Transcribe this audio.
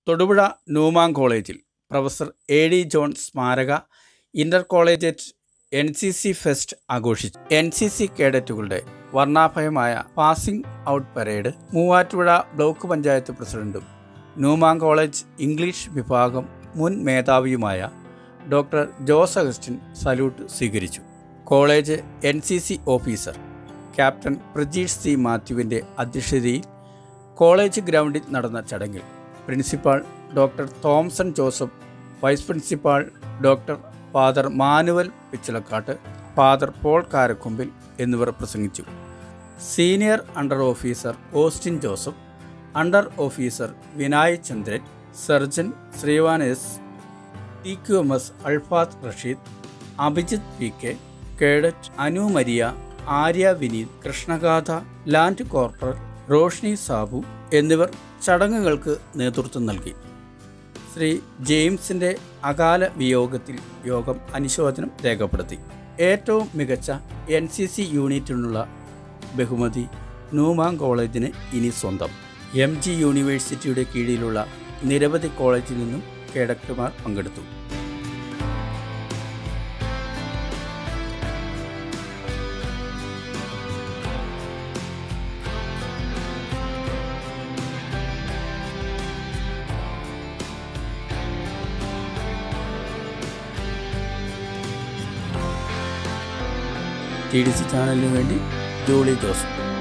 Thodupuzha Newman കോളേജിൽ professor A.D. John സ്മാരക inter collegiate NCC fest ആഘോഷിച്ചു. NCC കേഡറ്റുകളുടെ വർണ്ണാഭയമായ passing out parade Muvattupuzha block panchayat പ്രസിഡന്റും ന്യൂമാൻ കോളേജ് ഇംഗ്ലീഷ് വിഭാഗം മുൻ മേധാവിയുമായ ഡോക്ടർ ജോസ് അഗസ്റ്റിൻ സല്യൂട്ട് സ്വീകരിച്ചു. College NCC officer captain Prajeesh C. മാത്യുവിൻ്റെ അധ്യക്ഷതയിൽ കോളേജ് ഗ്രൗണ്ടിൽ നടന്ന ചടങ്ങിൽ principal doctor Thomson Joseph, vice principal doctor father Manuel Pichalakkattu, father Paul Karakkumpil എന്നിവർ പ്രസംഗിച്ചു. Senior under officer Austin Joseph, under officer Vinay Chandran, surgeon ശ്രീവാൻ S, CQMS Alfath Rasheed, Abhijith PK, cadet Anu Maria, Arya Vineeth, Krishnagatha lance corporal Roshni Sabu എന്നിവർ ചടങ്ങുകൾക്ക് നേതൃത്വം നൽകി. ശ്രീ ജെയിംസിൻ്റെ അകാല വിയോഗത്തിൽ യോഗം അനുശോചനം രേഖപ്പെടുത്തി. ഏറ്റവും മികച്ച NCC യൂണിറ്റിനുള്ള ബഹുമതി ന്യൂമാൻ കോളേജിന് ഇനി സ്വന്തം. MG യൂണിവേഴ്സിറ്റിയുടെ കീഴിലുള്ള നിരവധി കോളേജിൽ നിന്നും കേഡറ്റുമാർ പങ്കെടുത്തു. TDC ചാനലിനു വേണ്ടി ജോളി ജോസഫ്.